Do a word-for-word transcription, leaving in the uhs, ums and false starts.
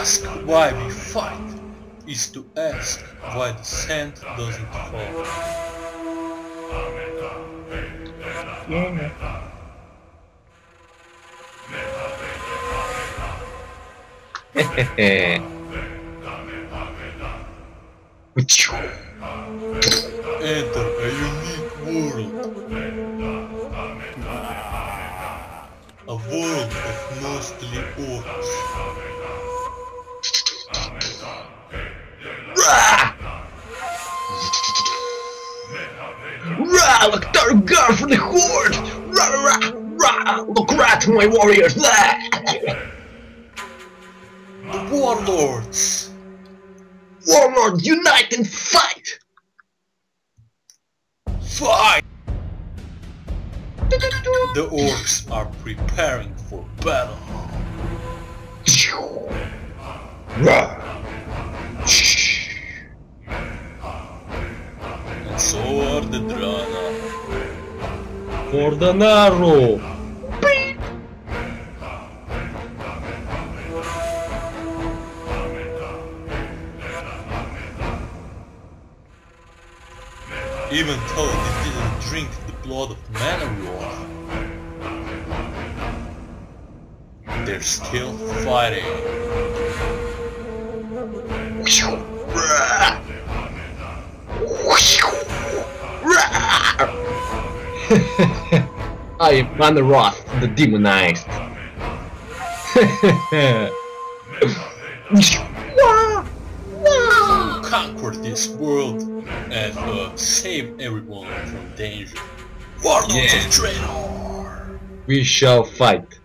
ask why we fight is to ask why the sand doesn't fall. Yeah. Hehehe. Enter a unique world. A world of mostly orcs. Rah! Rah! Like dark guard for the horde! Rah rah rah! Look right, my warriors! The Warlords! Warlords, unite and fight! Fight! The orcs are preparing for battle. Rah! And so are the Draenor. For the narrow! Even though they didn't drink the blood of Manowar, they're still fighting. I am Manoroth, the demonized. Conquer this world and uh, save everyone from danger. Warlords Yeah. of Draenor! We shall fight.